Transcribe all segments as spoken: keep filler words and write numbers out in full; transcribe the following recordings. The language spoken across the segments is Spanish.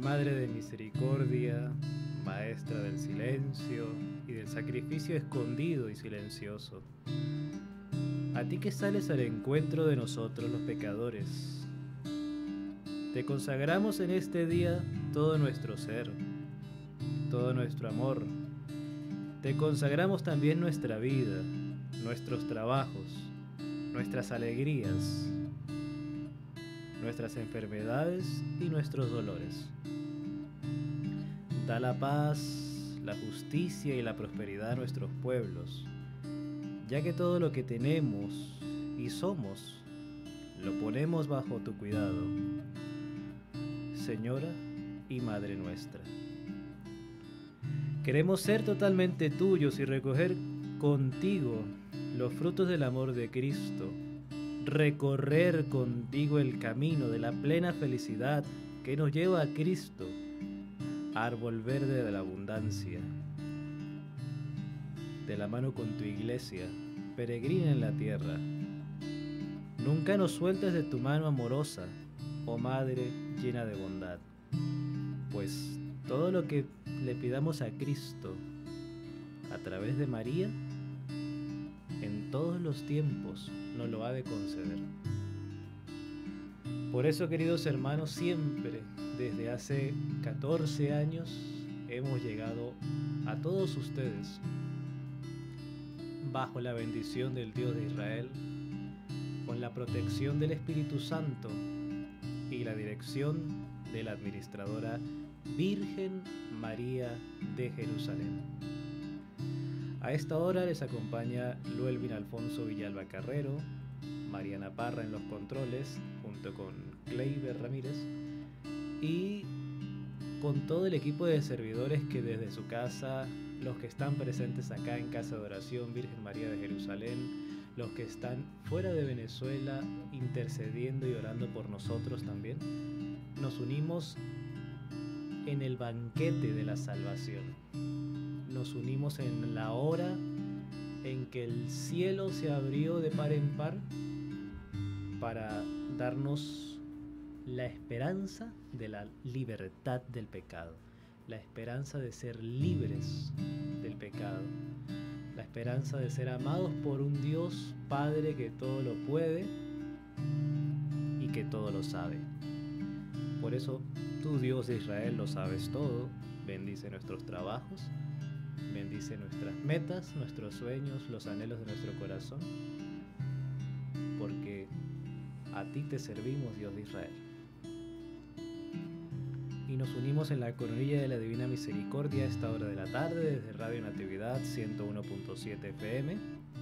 Madre de misericordia, Maestra del silencio y del sacrificio escondido y silencioso, a ti que sales al encuentro de nosotros los pecadores, te consagramos en este día todo nuestro ser, todo nuestro amor. Te consagramos también nuestra vida, nuestros trabajos, nuestras alegrías, nuestras enfermedades y nuestros dolores. Da la paz, la justicia y la prosperidad a nuestros pueblos, ya que todo lo que tenemos y somos lo ponemos bajo tu cuidado, Señora y Madre nuestra. Queremos ser totalmente tuyos y recoger contigo los frutos del amor de Cristo, recorrer contigo el camino de la plena felicidad que nos lleva a Cristo, árbol verde de la abundancia. De la mano con tu iglesia, peregrina en la tierra. Nunca nos sueltes de tu mano amorosa, oh Madre llena de bondad, pues todo lo que le pidamos a Cristo a través de María, en todos los tiempos nos lo ha de conceder. Por eso, queridos hermanos, siempre, desde hace catorce años, hemos llegado a todos ustedes bajo la bendición del Dios de Israel, con la protección del Espíritu Santo y la dirección de la administradora Virgen María de Jerusalén. A esta hora les acompaña Luelvin Alfonso Villalba Carrero, Mariana Parra en los controles, junto con Kleiber Ramírez, y con todo el equipo de servidores que desde su casa, los que están presentes acá en Casa de Oración Virgen María de Jerusalén, los que están fuera de Venezuela intercediendo y orando por nosotros también, nos unimos en el banquete de la salvación. Nos unimos en la hora en que el cielo se abrió de par en par para darnos la esperanza de la libertad del pecado, la esperanza de ser libres del pecado, la esperanza de ser amados por un Dios Padre que todo lo puede y que todo lo sabe. Por eso, tú, Dios de Israel, lo sabes todo. Bendice nuestros trabajos, bendice nuestras metas, nuestros sueños, los anhelos de nuestro corazón, porque a ti te servimos, Dios de Israel. Y nos unimos en la coronilla de la Divina Misericordia a esta hora de la tarde desde Radio Natividad ciento uno punto siete F M,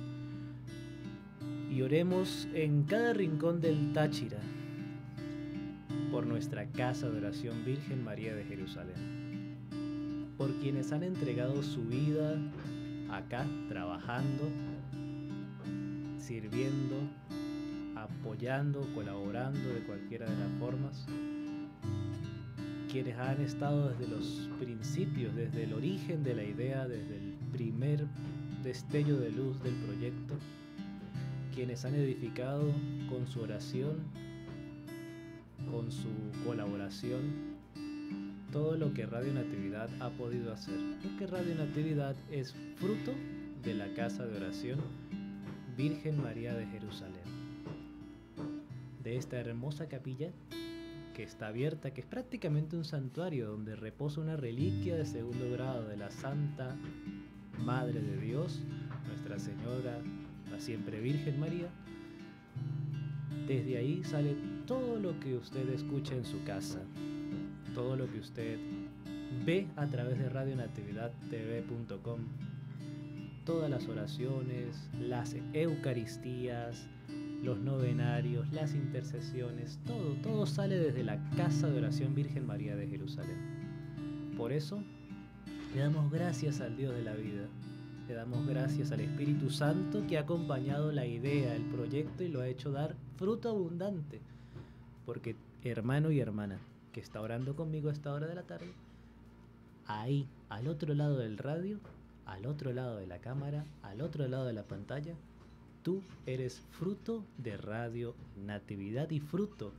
y oremos en cada rincón del Táchira por nuestra Casa de Oración Virgen María de Jerusalén, por quienes han entregado su vida acá, trabajando, sirviendo, apoyando, colaborando de cualquiera de las formas, quienes han estado desde los principios, desde el origen de la idea, desde el primer destello de luz del proyecto, quienes han edificado con su oración, con su colaboración, todo lo que Radio Natividad ha podido hacer. Porque Radio Natividad es fruto de la Casa de Oración Virgen María de Jerusalén, de esta hermosa capilla que está abierta, que es prácticamente un santuario donde reposa una reliquia de segundo grado de la Santa Madre de Dios, Nuestra Señora, la siempre Virgen María. Desde ahí sale todo lo que usted escucha en su casa, todo lo que usted ve a través de radio natividad t v punto com, todas las oraciones, las eucaristías, los novenarios, las intercesiones, todo, todo sale desde la Casa de Oración Virgen María de Jerusalén. Por eso, le damos gracias al Dios de la vida, le damos gracias al Espíritu Santo que ha acompañado la idea, el proyecto y lo ha hecho dar fruto abundante. Porque hermano y hermana que está orando conmigo a esta hora de la tarde, ahí, al otro lado del radio, al otro lado de la cámara, al otro lado de la pantalla, tú eres fruto de Radio Natividad y fruto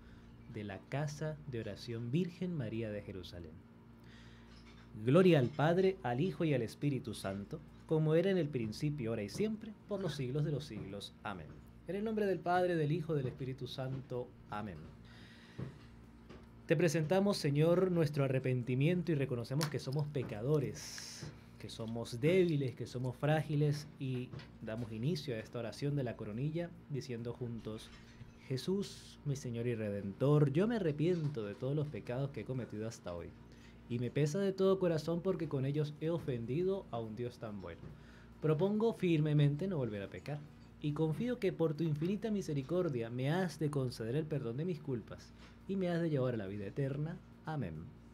de la Casa de Oración Virgen María de Jerusalén. Gloria al Padre, al Hijo y al Espíritu Santo, como era en el principio, ahora y siempre, por los siglos de los siglos. Amén. En el nombre del Padre, del Hijo y del Espíritu Santo. Amén. Te presentamos, Señor, nuestro arrepentimiento y reconocemos que somos pecadores, que somos débiles, que somos frágiles, y damos inicio a esta oración de la coronilla diciendo juntos: Jesús, mi Señor y Redentor, yo me arrepiento de todos los pecados que he cometido hasta hoy, y me pesa de todo corazón porque con ellos he ofendido a un Dios tan bueno. Propongo firmemente no volver a pecar, y confío que por tu infinita misericordia me has de conceder el perdón de mis culpas, y me has de llevar a la vida eterna. Amén.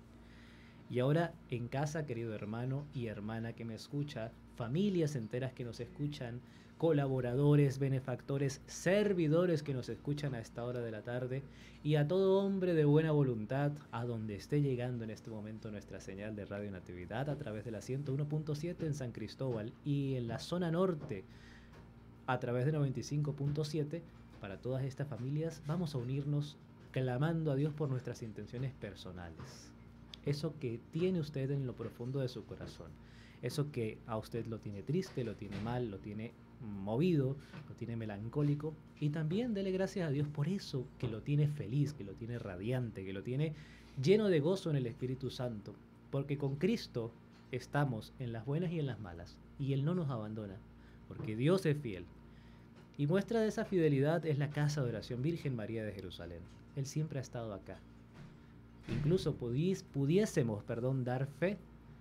Y ahora en casa, querido hermano y hermana que me escucha, familias enteras que nos escuchan, colaboradores, benefactores, servidores que nos escuchan a esta hora de la tarde, y a todo hombre de buena voluntad, a donde esté llegando en este momento nuestra señal de Radio Natividad a través de la ciento uno punto siete en San Cristóbal y en la zona norte a través de noventa y cinco punto siete, para todas estas familias vamos a unirnos clamando a Dios por nuestras intenciones personales. Eso que tiene usted en lo profundo de su corazón, eso que a usted lo tiene triste, lo tiene mal, lo tiene movido, lo tiene melancólico, y también dele gracias a Dios por eso que lo tiene feliz, que lo tiene radiante, que lo tiene lleno de gozo en el Espíritu Santo, porque con Cristo estamos en las buenas y en las malas, y Él no nos abandona, porque Dios es fiel. Y muestra de esa fidelidad es la Casa de Oración Virgen María de Jerusalén. Él siempre ha estado acá. Incluso pudies, pudiésemos perdón, dar fe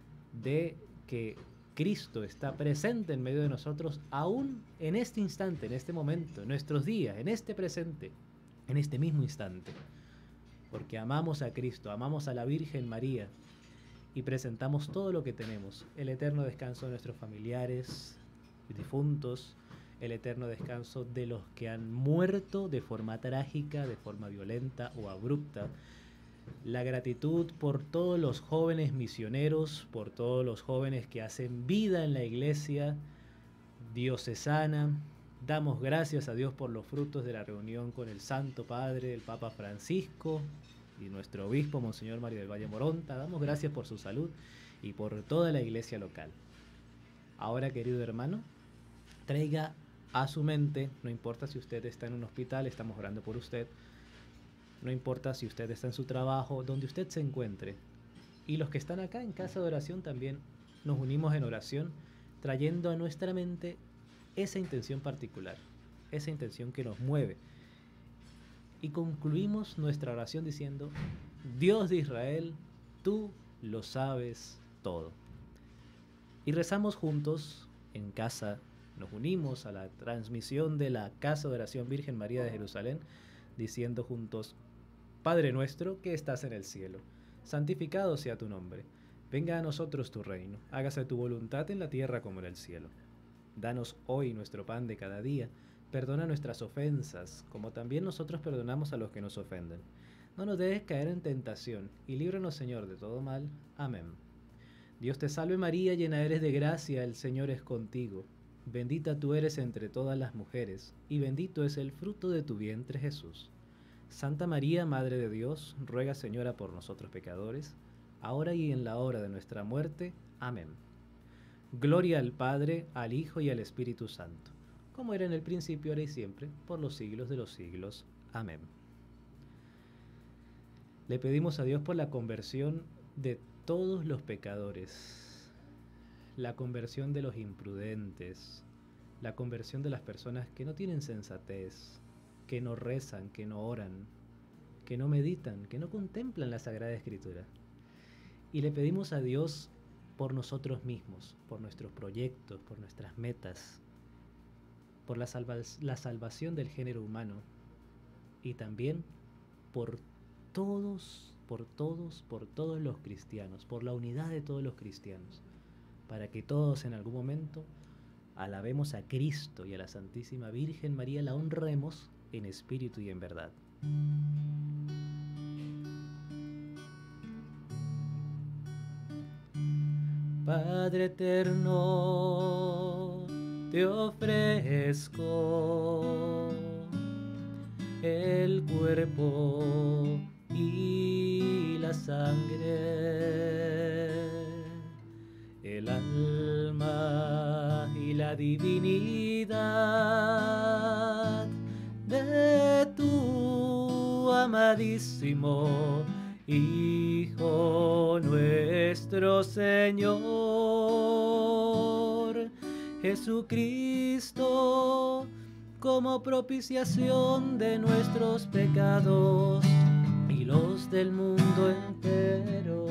de que Cristo está presente en medio de nosotros, aún en este instante, en este momento, en nuestros días, en este presente, en este mismo instante. Porque amamos a Cristo, amamos a la Virgen María y presentamos todo lo que tenemos: el eterno descanso de nuestros familiares difuntos, el eterno descanso de los que han muerto de forma trágica, de forma violenta o abrupta, la gratitud por todos los jóvenes misioneros, por todos los jóvenes que hacen vida en la iglesia diocesana. Damos gracias a Dios por los frutos de la reunión con el Santo Padre, el Papa Francisco y nuestro obispo, Monseñor Mario del Valle Moronta. Damos gracias por su salud y por toda la iglesia local. Ahora, querido hermano, traiga a su mente, no importa si usted está en un hospital, estamos orando por usted, no importa si usted está en su trabajo, donde usted se encuentre, y los que están acá en casa de oración también nos unimos en oración, trayendo a nuestra mente esa intención particular, esa intención que nos mueve, y concluimos nuestra oración diciendo: Dios de Israel, tú lo sabes todo. Y rezamos juntos en casa. Nos unimos a la transmisión de la Casa de Oración Virgen María de Jerusalén, diciendo juntos: Padre nuestro que estás en el cielo, santificado sea tu nombre. Venga a nosotros tu reino, hágase tu voluntad en la tierra como en el cielo. Danos hoy nuestro pan de cada día, perdona nuestras ofensas, como también nosotros perdonamos a los que nos ofenden. No nos dejes caer en tentación, y líbranos, Señor, de todo mal. Amén. Dios te salve María, llena eres de gracia, el Señor es contigo. Bendita tú eres entre todas las mujeres, y bendito es el fruto de tu vientre, Jesús. Santa María, Madre de Dios, ruega, Señora, por nosotros pecadores, ahora y en la hora de nuestra muerte. Amén. Gloria al Padre, al Hijo y al Espíritu Santo, como era en el principio, ahora y siempre, por los siglos de los siglos. Amén. Le pedimos a Dios por la conversión de todos los pecadores, la conversión de los imprudentes, la conversión de las personas que no tienen sensatez, que no rezan, que no oran, que no meditan, que no contemplan la Sagrada Escritura. Y le pedimos a Dios por nosotros mismos, por nuestros proyectos, por nuestras metas, por la, salva la salvación del género humano, y también por todos, por todos, por todos los cristianos, por la unidad de todos los cristianos, para que todos en algún momento alabemos a Cristo y a la Santísima Virgen María, la honremos en espíritu y en verdad. Padre eterno, te ofrezco el cuerpo y la sangre, el alma y la divinidad de tu amadísimo Hijo nuestro Señor Jesucristo, como propiciación de nuestros pecados y los del mundo entero,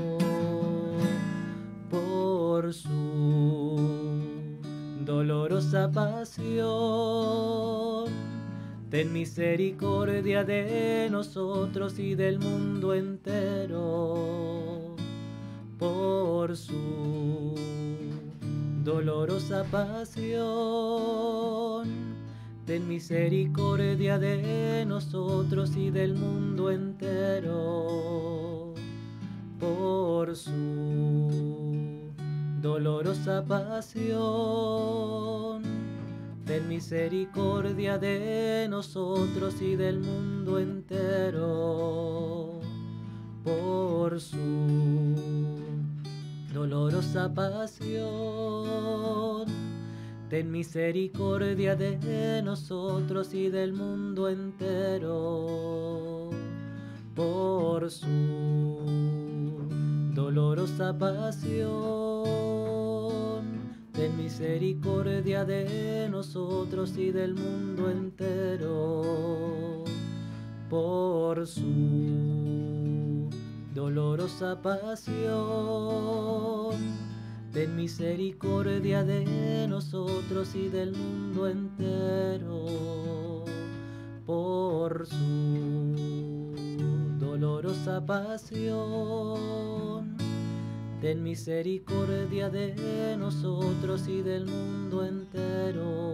por su dolorosa pasión. Ten misericordia de nosotros y del mundo entero, por su dolorosa pasión. Ten misericordia de nosotros y del mundo entero, por su dolorosa pasión. Ten misericordia de nosotros y del mundo entero, por su dolorosa pasión. Ten misericordia de nosotros y del mundo entero, por su dolorosa pasión. Ten misericordia de nosotros y del mundo entero, por su dolorosa pasión. Ten misericordia de nosotros y del mundo entero, por su dolorosa pasión. Ten misericordia de nosotros y del mundo entero,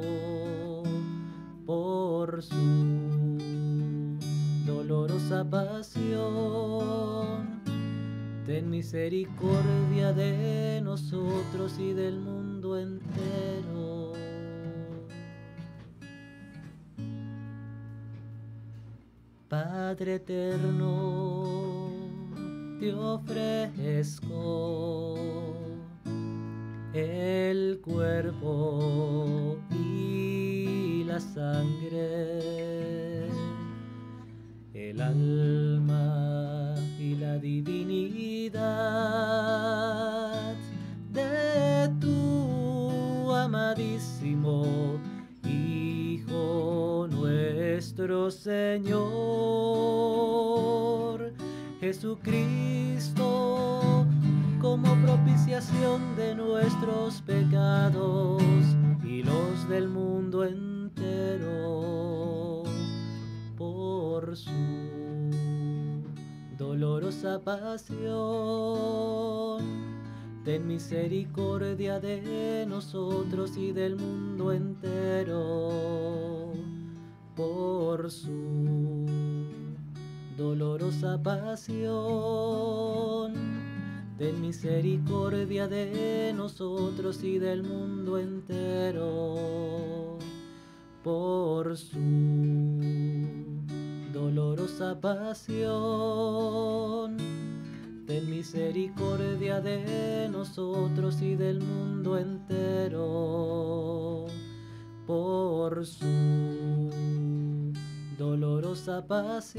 por su dolorosa pasión. Ten misericordia de nosotros y del mundo entero. Padre eterno, te ofrezco el cuerpo y la sangre, el alma y la divinidad de tu amadísimo Hijo nuestro Señor Jesucristo, como propiciación de nuestros pecados y los del mundo entero, por su dolorosa pasión. Ten misericordia de nosotros y del mundo entero, por su dolorosa pasión. Ten misericordia de nosotros y del mundo entero, por su dolorosa pasión. Ten misericordia de nosotros y del mundo entero, por su dolorosa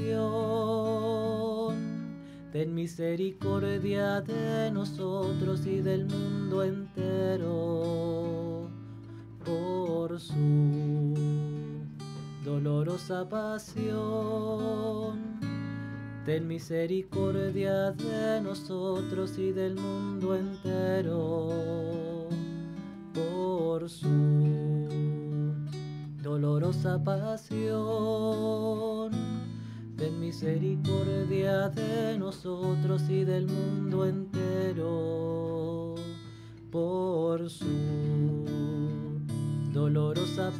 pasión. Ten misericordia de nosotros y del mundo entero, por su dolorosa pasión. Ten misericordia de nosotros y del mundo entero, por su dolorosa pasión. Ten misericordia de nosotros y del mundo entero, por su dolorosa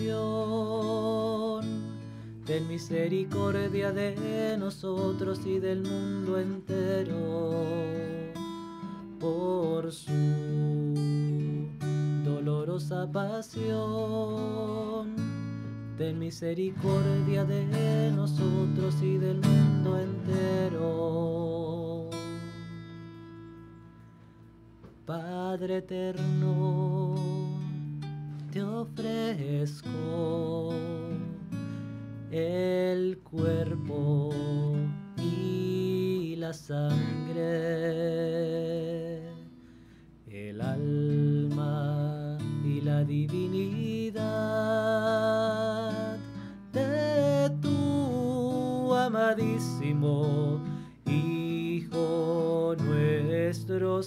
pasión. Ten misericordia de nosotros y del mundo entero, por su dolorosa pasión. ten misericordia de nosotros y del mundo entero. Padre eterno, te ofrezco el cuerpo y la sangre, el alma y la divinidad de tu amadísimo Hijo nuestro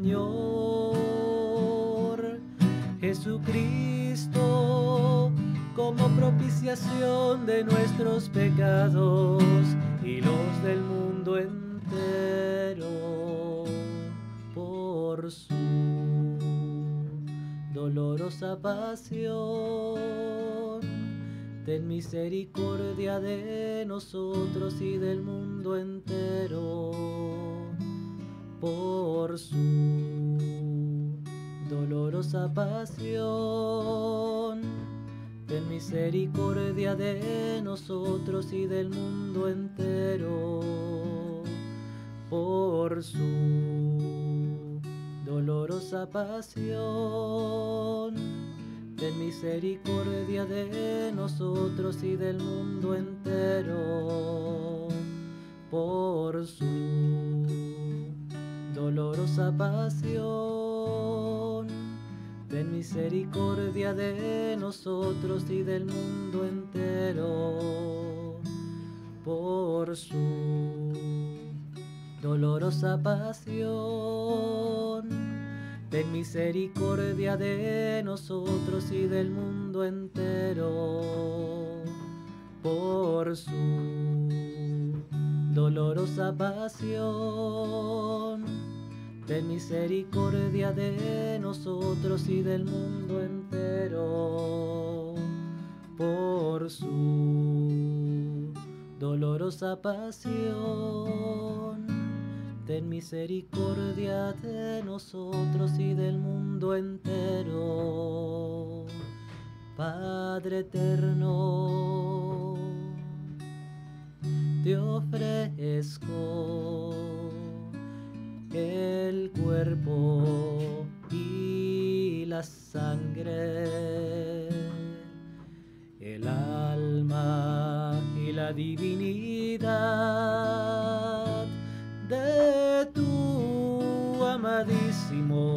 Señor Jesucristo, como propiciación de nuestros pecados y los del mundo entero, por su dolorosa pasión, ten misericordia de nosotros y del mundo entero, por su dolorosa pasión, ten misericordia de nosotros y del mundo entero, por su dolorosa pasión, ten misericordia de nosotros y del mundo entero, por su dolorosa pasión, ten misericordia de nosotros y del mundo entero, por su dolorosa pasión, ten misericordia de nosotros y del mundo entero, por su dolorosa pasión, ten misericordia de nosotros y del mundo entero, por su dolorosa pasión, ten misericordia de nosotros y del mundo entero. Padre eterno, te ofrezco el cuerpo y la sangre, el alma y la divinidad de tu amadísimo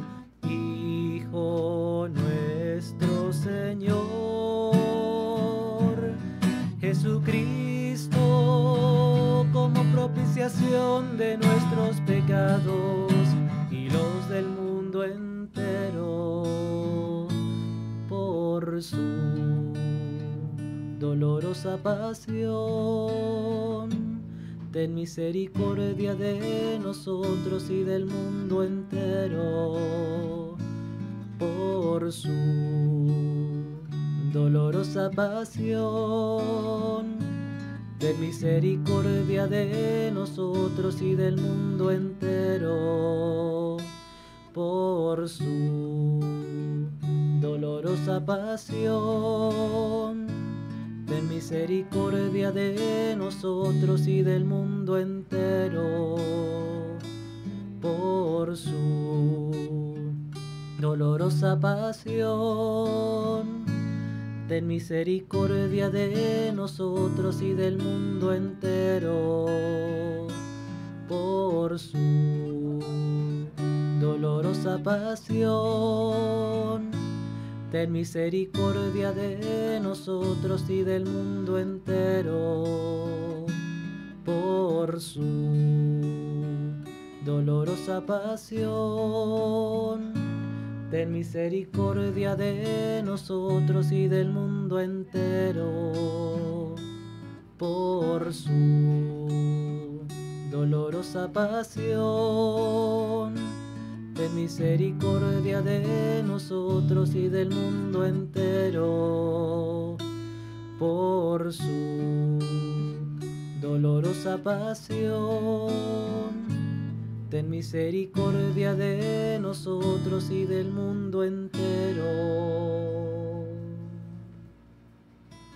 Hijo nuestro Señor Jesucristo, como propiciación de nuestros pecados y los del mundo entero, por su dolorosa pasión, ten misericordia de nosotros y del mundo entero, por su dolorosa pasión, ten misericordia de nosotros y del mundo entero, por su dolorosa pasión, ten misericordia de nosotros y del mundo entero, por su dolorosa pasión, ten misericordia de nosotros y del mundo entero, por su dolorosa pasión, ten misericordia de nosotros y del mundo entero, por su dolorosa pasión, ten misericordia de nosotros y del mundo entero, por su dolorosa pasión, ten misericordia de nosotros y del mundo entero, por su dolorosa pasión, ten misericordia de nosotros y del mundo entero.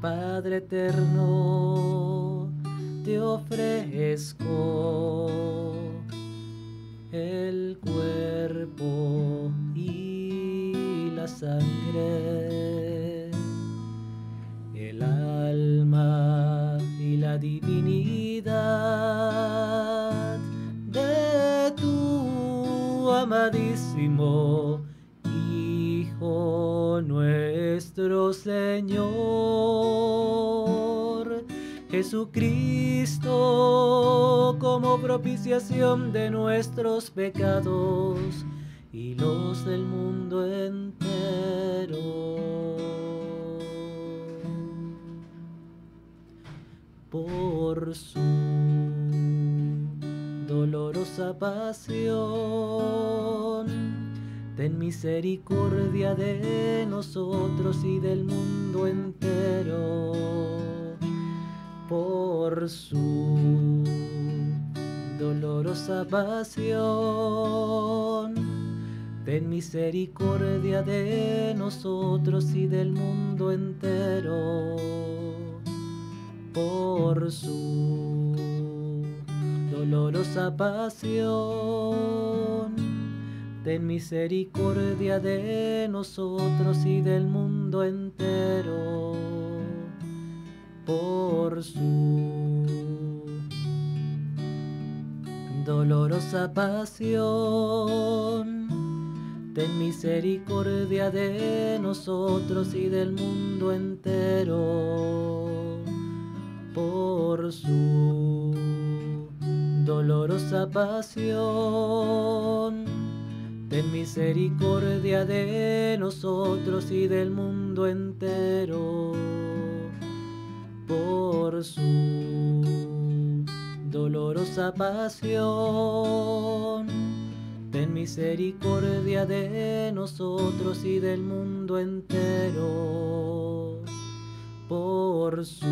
Padre eterno, te ofrezco el cuerpo y la sangre, el alma y la divinidad de tu amadísimo Hijo nuestro Señor Jesucristo, como propiciación de nuestros pecados y los del mundo entero. Por su dolorosa pasión, ten misericordia de nosotros y del mundo entero. Por su dolorosa pasión, ten misericordia de nosotros y del mundo entero. Por su dolorosa pasión, ten misericordia de nosotros y del mundo entero. Por su dolorosa pasión, ten misericordia de nosotros y del mundo entero. Por su dolorosa pasión, ten misericordia de nosotros y del mundo entero. Por su dolorosa pasión, ten misericordia de nosotros y del mundo entero. Por su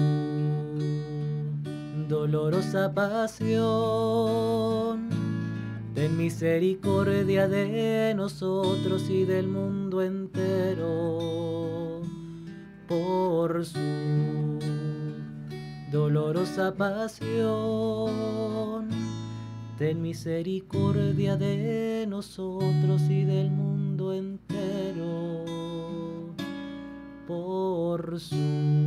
dolorosa pasión, ten misericordia de nosotros y del mundo entero. Por su dolorosa pasión, ten misericordia de nosotros y del mundo entero. Por su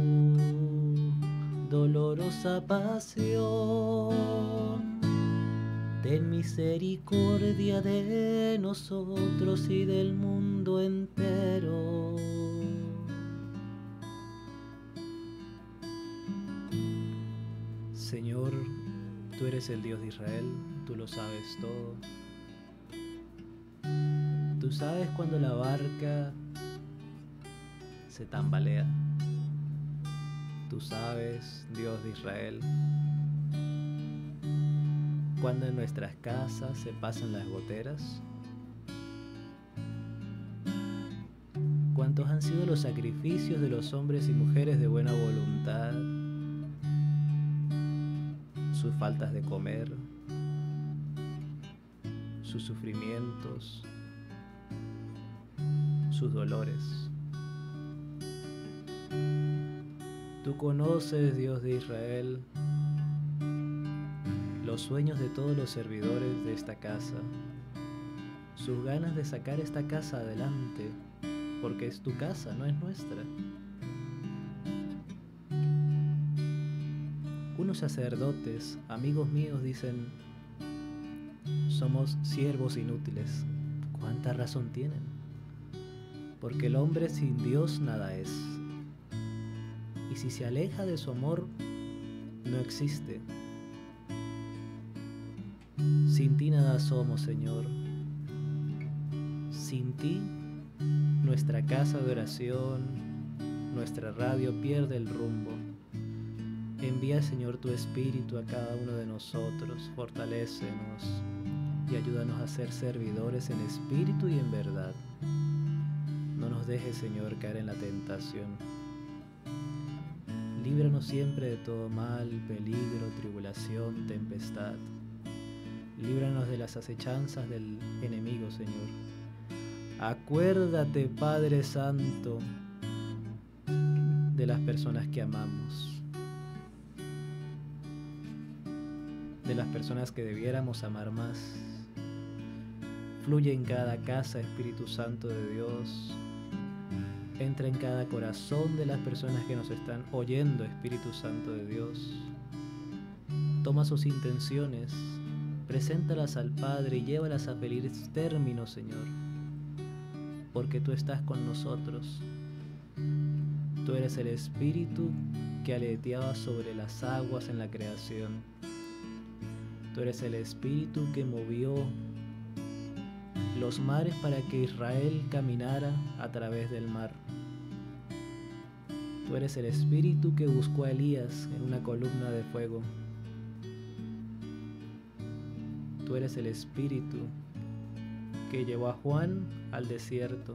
dolorosa pasión, ten misericordia de nosotros y del mundo entero. Señor, tú eres el Dios de Israel, tú lo sabes todo. Tú sabes cuando la barca se tambalea. Tú sabes, Dios de Israel, cuando en nuestras casas se pasan las goteras. ¿Cuántos han sido los sacrificios de los hombres y mujeres de buena voluntad? Sus faltas de comer, sus sufrimientos, sus dolores. Tú conoces, Dios de Israel, los sueños de todos los servidores de esta casa, sus ganas de sacar esta casa adelante, porque es tu casa, no es nuestra. Unos sacerdotes, amigos míos, dicen: somos siervos inútiles. ¿Cuánta razón tienen? Porque el hombre sin Dios nada es. Y si se aleja de su amor, no existe. Sin ti nada somos, Señor. Sin ti, nuestra casa de oración, nuestra radio pierde el rumbo. Envía, Señor, tu Espíritu a cada uno de nosotros, fortalécenos y ayúdanos a ser servidores en espíritu y en verdad. No nos dejes, Señor, caer en la tentación. Líbranos siempre de todo mal, peligro, tribulación, tempestad. Líbranos de las acechanzas del enemigo, Señor. Acuérdate, Padre Santo, de las personas que amamos, de las personas que debiéramos amar más. Fluye en cada casa, Espíritu Santo de Dios. Entra en cada corazón de las personas que nos están oyendo, Espíritu Santo de Dios. Toma sus intenciones, preséntalas al Padre y llévalas a feliz término, Señor, porque tú estás con nosotros. Tú eres el Espíritu que aleteaba sobre las aguas en la creación. Tú eres el Espíritu que movió los mares para que Israel caminara a través del mar. Tú eres el Espíritu que buscó a Elías en una columna de fuego. Tú eres el Espíritu que llevó a Juan al desierto.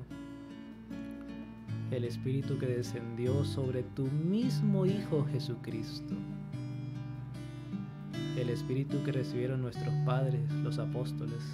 El Espíritu que descendió sobre tu mismo Hijo Jesucristo. El Espíritu que recibieron nuestros padres, los apóstoles.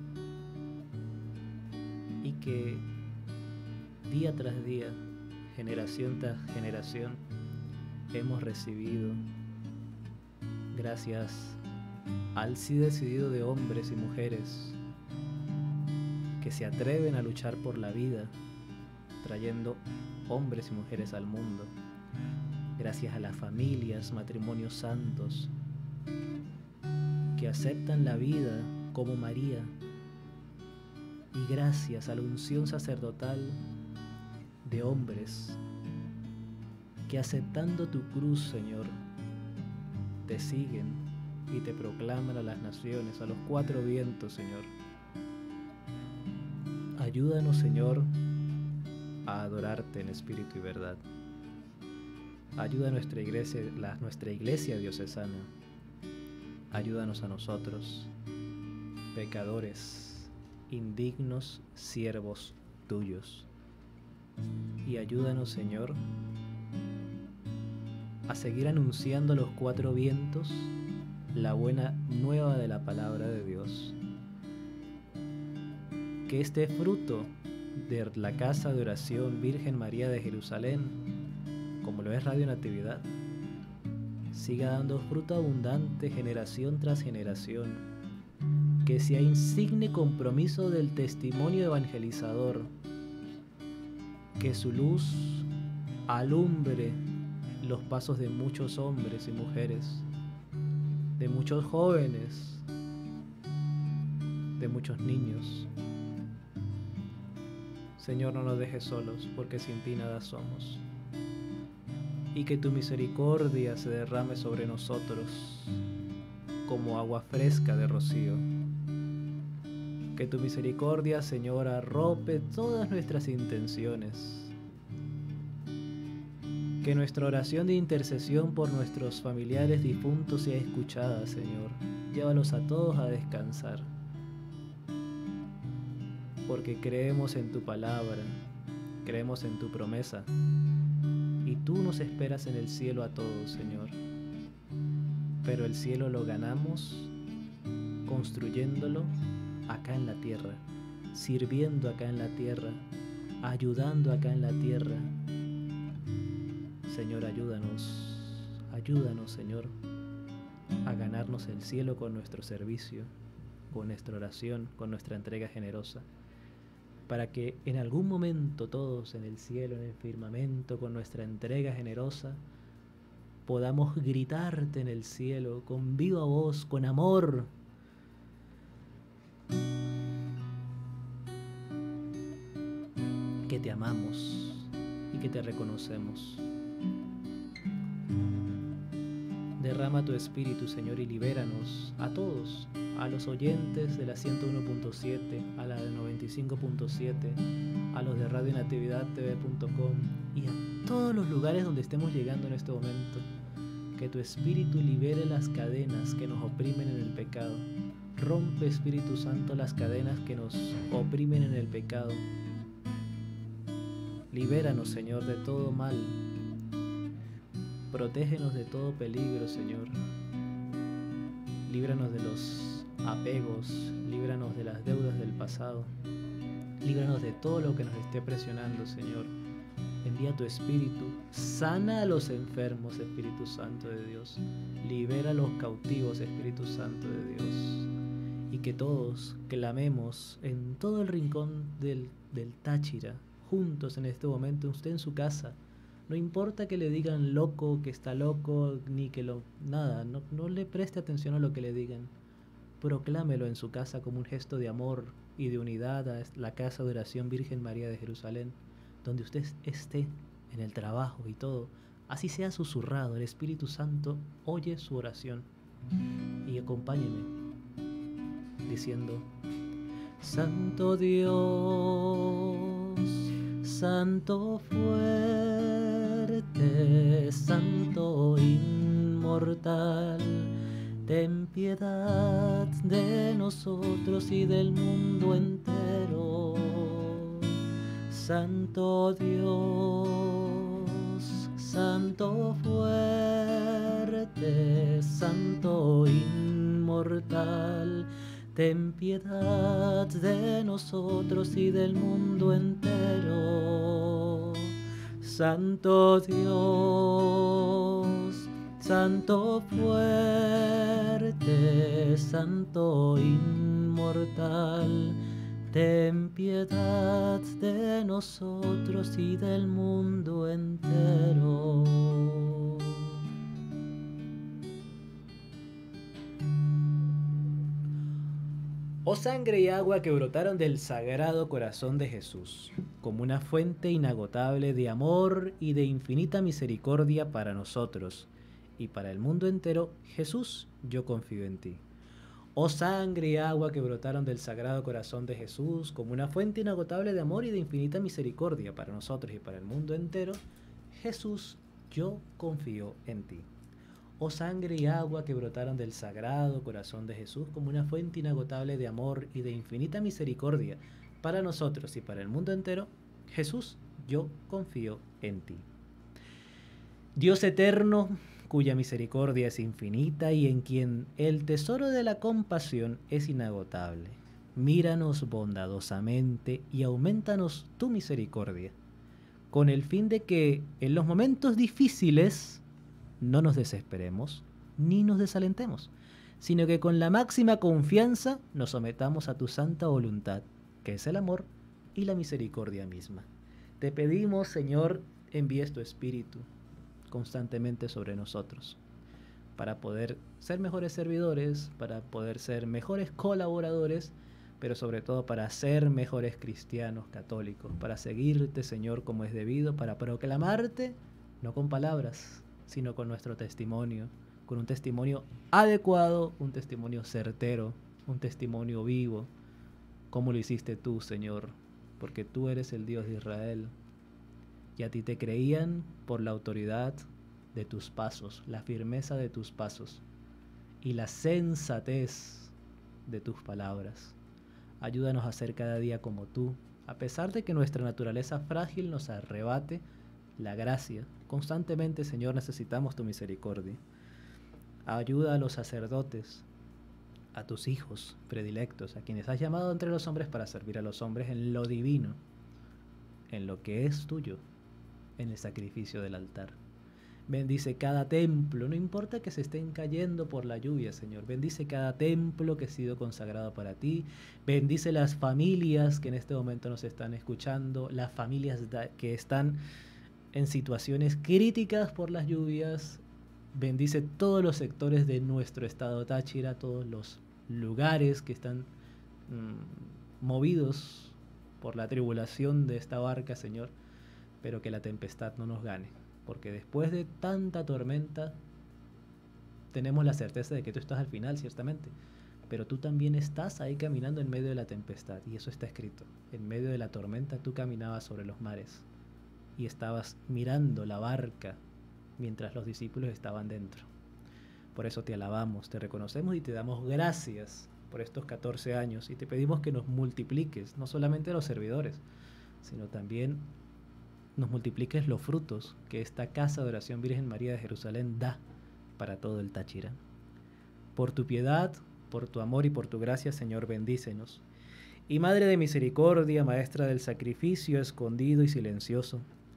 Y que día tras día, generación tras generación, hemos recibido gracias al sí decidido de hombres y mujeres que se atreven a luchar por la vida, trayendo hombres y mujeres al mundo, gracias a las familias, matrimonios santos, que aceptan la vida como María, y gracias a la unción sacerdotal de hombres que aceptando tu cruz, Señor, te siguen y te proclaman a las naciones, a los cuatro vientos, Señor. Ayúdanos, Señor, a adorarte en espíritu y verdad. Ayuda a nuestra iglesia, la, nuestra iglesia diocesana. Ayúdanos a nosotros, pecadores, indignos siervos tuyos. Y ayúdanos, Señor, a seguir anunciando a los cuatro vientos la buena nueva de la palabra de Dios. Que este fruto de la casa de oración Virgen María de Jerusalén, como lo es Radio Natividad, siga dando fruto abundante generación tras generación, que sea insigne compromiso del testimonio evangelizador, que su luz alumbre los pasos de muchos hombres y mujeres, de muchos jóvenes, de muchos niños. Señor, no nos dejes solos, porque sin ti nada somos. Y que tu misericordia se derrame sobre nosotros como agua fresca de rocío. Que tu misericordia, Señor, arrope todas nuestras intenciones. Que nuestra oración de intercesión por nuestros familiares difuntos sea escuchada, Señor. Llévalos a todos a descansar. Porque creemos en tu palabra, creemos en tu promesa. Y tú nos esperas en el cielo a todos, Señor. Pero el cielo lo ganamos construyéndolo acá en la tierra, sirviendo acá en la tierra, ayudando acá en la tierra. Señor, ayúdanos, ayúdanos, Señor, a ganarnos el cielo con nuestro servicio, con nuestra oración, con nuestra entrega generosa, para que en algún momento todos en el cielo, en el firmamento, con nuestra entrega generosa, podamos gritarte en el cielo con viva voz, con amor, que te amamos y que te reconocemos. Derrama tu espíritu, Señor, y libéranos a todos, a los oyentes de la ciento uno punto siete, a la de noventa y cinco punto siete, a los de radio natividad t v punto com y a todos los lugares donde estemos llegando en este momento. Que tu espíritu libere las cadenas que nos oprimen en el pecado. Rompe, Espíritu Santo, las cadenas que nos oprimen en el pecado. Libéranos, Señor, de todo mal. Protégenos de todo peligro, Señor. Líbranos de los apegos, líbranos de las deudas del pasado. Líbranos de todo lo que nos esté presionando, Señor. En envía tu Espíritu, sana a los enfermos, Espíritu Santo de Dios, libera a los cautivos, Espíritu Santo de Dios, y que todos clamemos en todo el rincón del, del Táchira, juntos en este momento, usted en su casa. No importa que le digan loco, que está loco, ni que lo... nada, no, no le preste atención a lo que le digan. Proclámelo en su casa como un gesto de amor y de unidad a la casa de oración Virgen María de Jerusalén, donde usted esté, en el trabajo y todo. Así sea susurrado, el Espíritu Santo oye su oración. Y acompáñeme diciendo: Santo Dios, Santo fuerte, Santo inmortal, ten piedad de nosotros y del mundo entero. Santo Dios, Santo fuerte, Santo inmortal, ten piedad de nosotros y del mundo entero. Santo Dios, Santo fuerte, Santo inmortal, ten piedad de nosotros y del mundo entero. Oh sangre y agua que brotaron del Sagrado Corazón de Jesús, como una fuente inagotable de amor y de infinita misericordia para nosotros y para el mundo entero, Jesús, yo confío en ti. Oh sangre y agua que brotaron del Sagrado Corazón de Jesús, como una fuente inagotable de amor y de infinita misericordia para nosotros y para el mundo entero, Jesús, yo confío en ti. Oh sangre y agua que brotaron del Sagrado Corazón de Jesús, como una fuente inagotable de amor y de infinita misericordia para nosotros y para el mundo entero, Jesús, yo confío en ti. Dios eterno, cuya misericordia es infinita y en quien el tesoro de la compasión es inagotable, míranos bondadosamente y aumentanos tu misericordia, con el fin de que en los momentos difíciles no nos desesperemos ni nos desalentemos, sino que con la máxima confianza nos sometamos a tu santa voluntad, que es el amor y la misericordia misma. Te pedimos, Señor, envíes tu Espíritu constantemente sobre nosotros, para poder ser mejores servidores, para poder ser mejores colaboradores, pero sobre todo para ser mejores cristianos católicos, para seguirte, Señor, como es debido, para proclamarte, no con palabras, sino con nuestro testimonio, con un testimonio adecuado, un testimonio certero, un testimonio vivo, como lo hiciste tú, Señor, porque tú eres el Dios de Israel, y a ti te creían por la autoridad de tus pasos, la firmeza de tus pasos y la sensatez de tus palabras. Ayúdanos a ser cada día como tú, a pesar de que nuestra naturaleza frágil nos arrebate la gracia. Constantemente, Señor, necesitamos tu misericordia. Ayuda a los sacerdotes, a tus hijos predilectos, a quienes has llamado entre los hombres para servir a los hombres en lo divino, en lo que es tuyo, en el sacrificio del altar. Bendice cada templo, no importa que se estén cayendo por la lluvia, Señor. Bendice cada templo que ha sido consagrado para ti. Bendice las familias que en este momento nos están escuchando, las familias que están en situaciones críticas por las lluvias. Bendice todos los sectores de nuestro estado Táchira, todos los lugares que están mmm, movidos por la tribulación de esta barca, Señor, pero que la tempestad no nos gane, porque después de tanta tormenta tenemos la certeza de que tú estás al final, ciertamente, pero tú también estás ahí caminando en medio de la tempestad, y eso está escrito. En medio de la tormenta tú caminabas sobre los mares y estabas mirando la barca mientras los discípulos estaban dentro. Por eso te alabamos, te reconocemos y te damos gracias por estos catorce años, y te pedimos que nos multipliques, no solamente los servidores, sino también nos multipliques los frutos que esta casa de oración Virgen María de Jerusalén da para todo el Táchira. Por tu piedad, por tu amor y por tu gracia, Señor, bendícenos. Y Madre de misericordia, Maestra del sacrificio escondido y silencioso,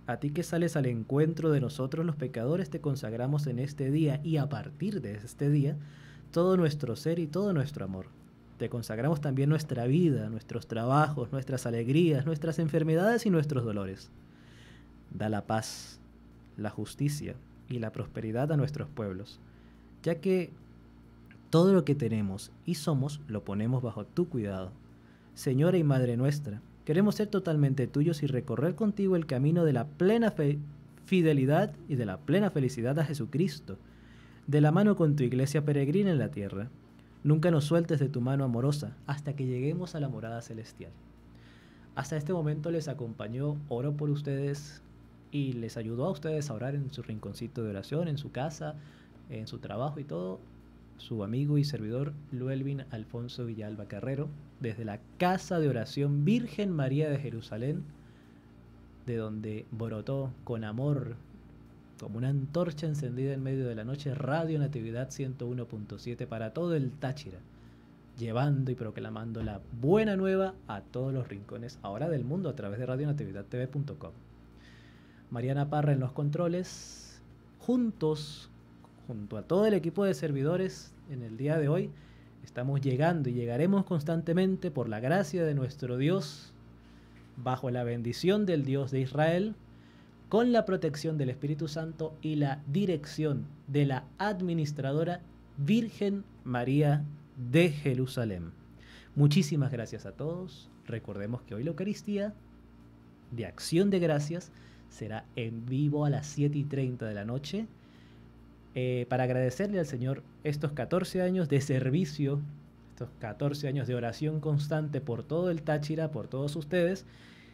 A ti que sales al encuentro de nosotros los pecadores, te consagramos en este día y a partir de este día todo nuestro ser y todo nuestro amor. Te consagramos también nuestra vida, nuestros trabajos, nuestras alegrías, nuestras enfermedades y nuestros dolores. Da la paz, la justicia y la prosperidad a nuestros pueblos, ya que todo lo que tenemos y somos lo ponemos bajo tu cuidado. Señora y Madre nuestra, queremos ser totalmente tuyos y recorrer contigo el camino de la plena fe- fidelidad y de la plena felicidad a Jesucristo, de la mano con tu iglesia peregrina en la tierra. Nunca nos sueltes de tu mano amorosa hasta que lleguemos a la morada celestial. Hasta este momento les acompañó, oro por ustedes y les ayudó a ustedes a orar en su rinconcito de oración, en su casa, en su trabajo y todo, su amigo y servidor Luelvin Alfonso Villalba Carrero, desde la Casa de Oración Virgen María de Jerusalén, de donde brotó con amor, como una antorcha encendida en medio de la noche, Radio Natividad ciento uno punto siete para todo el Táchira, llevando y proclamando la buena nueva a todos los rincones ahora del mundo a través de radio natividad t v punto com. Mariana Parra en los controles, juntos, junto a todo el equipo de servidores en el día de hoy, estamos llegando y llegaremos constantemente por la gracia de nuestro Dios, bajo la bendición del Dios de Israel, con la protección del Espíritu Santo y la dirección de la administradora Virgen María de Jerusalén. Muchísimas gracias a todos. Recordemos que hoy la Eucaristía de Acción de Gracias será en vivo a las siete y treinta de la noche, eh, para agradecerle al Señor estos catorce años de servicio, estos catorce años de oración constante por todo el Táchira, por todos ustedes,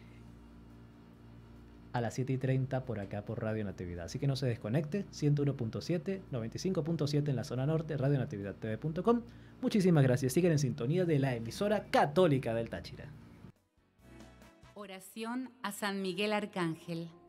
a las siete y treinta por acá por Radio Natividad. Así que no se desconecte, ciento uno punto siete, noventa y cinco punto siete en la zona norte, radio natividad t v punto com. Muchísimas gracias. Siguen en sintonía de la emisora católica del Táchira. Oración a San Miguel Arcángel.